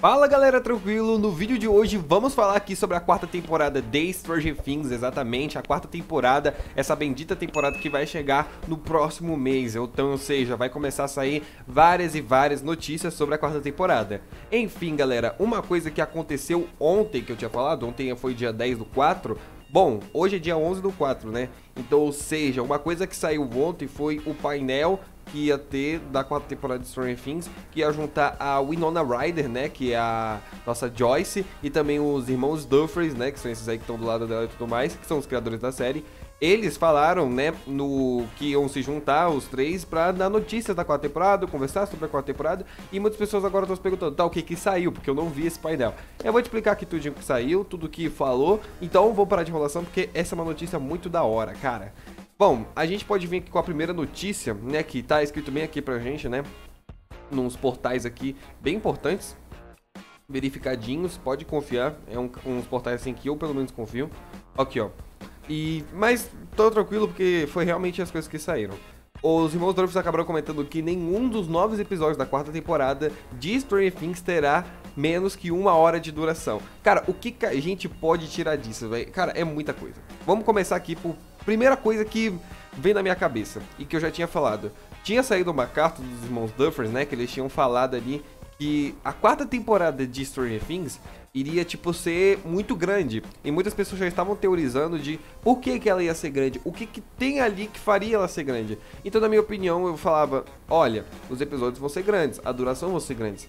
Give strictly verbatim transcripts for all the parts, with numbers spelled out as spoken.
Fala galera, tranquilo? No vídeo de hoje vamos falar aqui sobre a quarta temporada de Stranger Things, exatamente, a quarta temporada, essa bendita temporada que vai chegar no próximo mês, então, ou seja, vai começar a sair várias e várias notícias sobre a quarta temporada. Enfim galera, uma coisa que aconteceu ontem, que eu tinha falado, ontem foi dia dez do quatro, bom, hoje é dia onze do quatro, né? Então, ou seja, uma coisa que saiu ontem foi o painel que ia ter da quarta temporada de Stranger Things, que ia juntar a Winona Ryder, né, que é a nossa Joyce, e também os irmãos Duffer, né, que são esses aí que estão do lado dela e tudo mais, que são os criadores da série. Eles falaram, né, no que iam se juntar os três pra dar notícias da quarta temporada, conversar sobre a quarta temporada, e muitas pessoas agora estão se perguntando, tá, o que que saiu, porque eu não vi esse painel. Eu vou te explicar aqui tudo que saiu, tudo que falou, então vou parar de enrolação, porque essa é uma notícia muito da hora, cara. Bom, a gente pode vir aqui com a primeira notícia, né, que tá escrito bem aqui pra gente, né, nos portais aqui bem importantes, verificadinhos, pode confiar, é um, uns portais assim que eu pelo menos confio. Aqui, ó. E, mas tô tranquilo porque foi realmente as coisas que saíram. Os irmãos Duffer acabaram comentando que nenhum dos novos episódios da quarta temporada de Stranger Things terá menos que uma hora de duração. Cara, o que, que a gente pode tirar disso, velho? Cara, é muita coisa. Vamos começar aqui por primeira coisa que vem na minha cabeça e que eu já tinha falado. Tinha saído uma carta dos irmãos Duffer, né, que eles tinham falado ali que a quarta temporada de Stranger Things iria, tipo, ser muito grande. E muitas pessoas já estavam teorizando de por que que ela ia ser grande, o que que tem ali que faria ela ser grande. Então, na minha opinião, eu falava, olha, os episódios vão ser grandes, a duração vão ser grandes.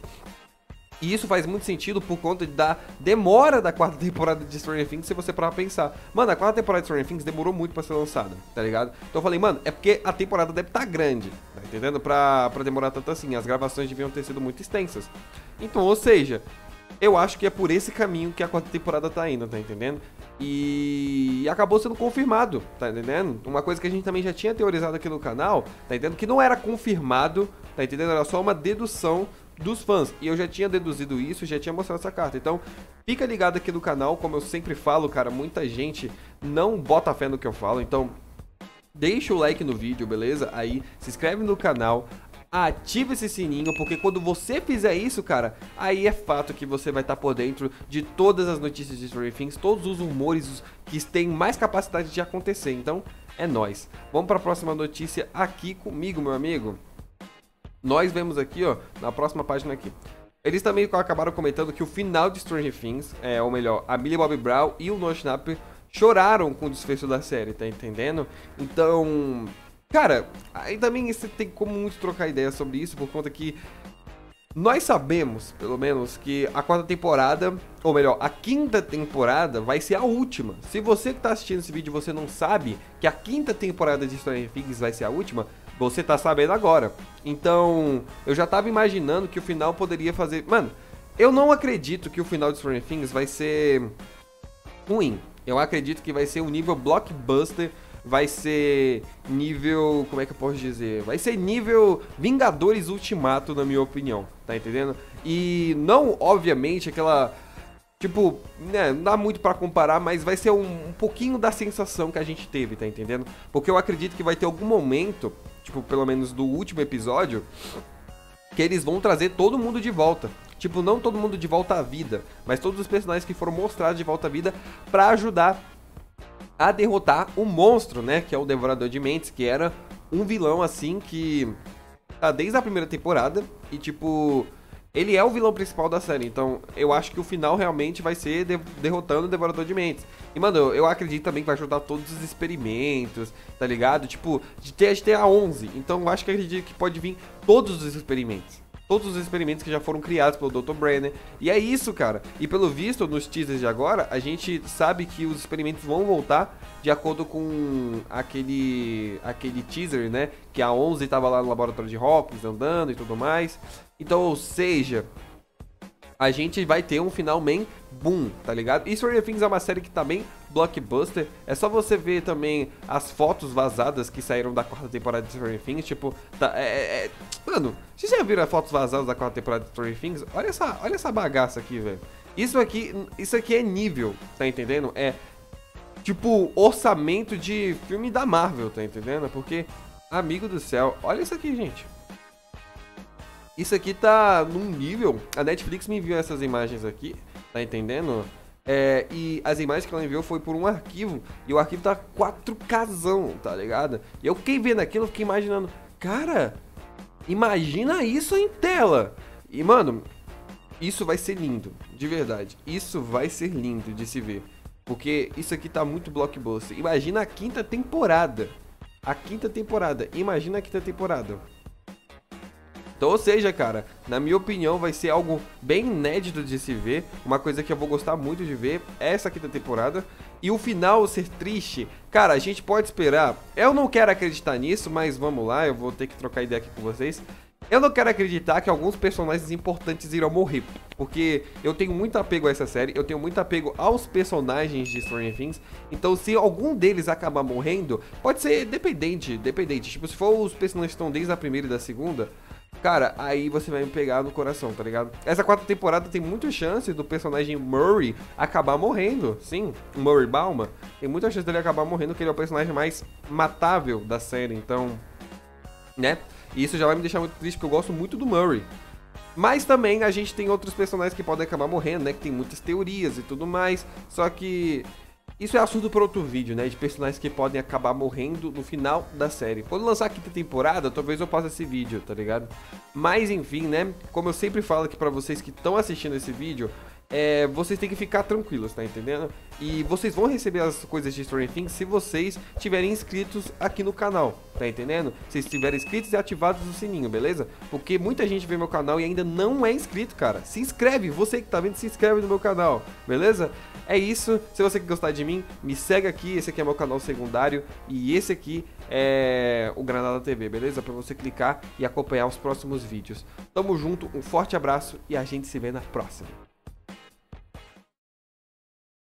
E isso faz muito sentido por conta da demora da quarta temporada de Stranger Things, se você parar pra pensar. Mano, a quarta temporada de Stranger Things demorou muito pra ser lançada, tá ligado? Então eu falei, mano, é porque a temporada deve estar grande, tá entendendo? Pra, pra demorar tanto assim, as gravações deviam ter sido muito extensas. Então, ou seja, eu acho que é por esse caminho que a quarta temporada tá indo, tá entendendo? E acabou sendo confirmado, tá entendendo? Uma coisa que a gente também já tinha teorizado aqui no canal, tá entendendo? Que não era confirmado, tá entendendo? Era só uma dedução dos fãs, e eu já tinha deduzido isso, já tinha mostrado essa carta, então fica ligado aqui no canal, como eu sempre falo, cara, muita gente não bota fé no que eu falo, então deixa o like no vídeo, beleza? Aí se inscreve no canal, ativa esse sininho, porque quando você fizer isso, cara, aí é fato que você vai estar por dentro de todas as notícias de Stranger Things, todos os rumores que têm mais capacidade de acontecer, então é nóis. Vamos para a próxima notícia aqui comigo, meu amigo. Nós vemos aqui, ó, na próxima página aqui. Eles também acabaram comentando que o final de Stranger Things, é, ou melhor, a Millie Bobby Brown e o Noah Schnapp choraram com o desfecho da série, tá entendendo? Então, cara, aí também você tem como muito trocar ideia sobre isso, por conta que nós sabemos, pelo menos, que a quarta temporada, ou melhor, a quinta temporada vai ser a última. Se você que tá assistindo esse vídeo você não sabe que a quinta temporada de Stranger Things vai ser a última, você tá sabendo agora. Então, eu já tava imaginando que o final poderia fazer... Mano, eu não acredito que o final de Stranger Things vai ser ruim. Eu acredito que vai ser um nível blockbuster, vai ser nível... Como é que eu posso dizer? Vai ser nível Vingadores Ultimato, na minha opinião. Tá entendendo? E não, obviamente, aquela... Tipo, né, não dá muito pra comparar, mas vai ser um, um pouquinho da sensação que a gente teve, tá entendendo? Porque eu acredito que vai ter algum momento, tipo, pelo menos do último episódio, que eles vão trazer todo mundo de volta. Tipo, não todo mundo de volta à vida, mas todos os personagens que foram mostrados de volta à vida pra ajudar a derrotar o monstro, né, que é o Devorador de Mentes, que era um vilão, assim, que tá desde a primeira temporada e, tipo... Ele é o vilão principal da série, então eu acho que o final realmente vai ser de derrotando o Devorador de Mentes. E, mano, eu, eu acredito também que vai ajudar todos os experimentos, tá ligado? Tipo, de ter, de ter a onze, então eu acho que acredito que pode vir todos os experimentos. Todos os experimentos que já foram criados pelo doutor Brenner. E é isso, cara. E pelo visto, nos teasers de agora, a gente sabe que os experimentos vão voltar de acordo com aquele, aquele teaser, né? Que a onze tava lá no laboratório de Hawkins, andando e tudo mais. Então, ou seja, a gente vai ter um final man boom, tá ligado? E Stranger Things é uma série que tá bem blockbuster. É só você ver também as fotos vazadas que saíram da quarta temporada de Stranger Things. Tipo, tá, é, é, é... Mano, vocês já viram as fotos vazadas da quarta temporada de Stranger Things? Olha essa, olha essa bagaça aqui, velho. Isso aqui, isso aqui é nível, tá entendendo? É, tipo, orçamento de filme da Marvel, tá entendendo? Porque, amigo do céu, olha isso aqui, gente. Isso aqui tá num nível... A Netflix me enviou essas imagens aqui, tá entendendo? É, e as imagens que ela enviou foi por um arquivo, e o arquivo tá quatro Kzão, tá ligado? E eu fiquei vendo aquilo, eu fiquei imaginando, cara, imagina isso em tela. E, mano, isso vai ser lindo, de verdade. Isso vai ser lindo de se ver. Porque isso aqui tá muito blockbuster. Imagina a quinta temporada. A quinta temporada. Imagina a quinta temporada. Então, ou seja, cara, na minha opinião vai ser algo bem inédito de se ver. Uma coisa que eu vou gostar muito de ver é essa quinta temporada. E o final ser triste, cara, a gente pode esperar. Eu não quero acreditar nisso, mas vamos lá, eu vou ter que trocar ideia aqui com vocês. Eu não quero acreditar que alguns personagens importantes irão morrer, porque eu tenho muito apego a essa série, eu tenho muito apego aos personagens de Stranger Things. Então se algum deles acabar morrendo, pode ser dependente, dependente. Tipo, se for os personagens que estão desde a primeira e da segunda, cara, aí você vai me pegar no coração, tá ligado? Essa quarta temporada tem muita chance do personagem Murray acabar morrendo. Sim, o Murray Bauman. Tem muita chance dele acabar morrendo, porque ele é o personagem mais matável da série, então... né? E isso já vai me deixar muito triste, porque eu gosto muito do Murray. Mas também a gente tem outros personagens que podem acabar morrendo, né? Que tem muitas teorias e tudo mais. Só que... isso é assunto para outro vídeo, né? De personagens que podem acabar morrendo no final da série. Quando lançar a quinta temporada, talvez eu faça esse vídeo, tá ligado? Mas enfim, né? Como eu sempre falo aqui pra vocês que estão assistindo esse vídeo, é, vocês têm que ficar tranquilos, tá entendendo? E vocês vão receber as coisas de Stranger Things se vocês estiverem inscritos aqui no canal, tá entendendo? Se estiverem inscritos e ativados o sininho, beleza? Porque muita gente vê meu canal e ainda não é inscrito, cara. Se inscreve, você que tá vendo, se inscreve no meu canal, beleza? É isso, se você gostar de mim, me segue aqui, esse aqui é meu canal secundário e esse aqui é o Granada T V, beleza? Pra você clicar e acompanhar os próximos vídeos. Tamo junto, um forte abraço e a gente se vê na próxima.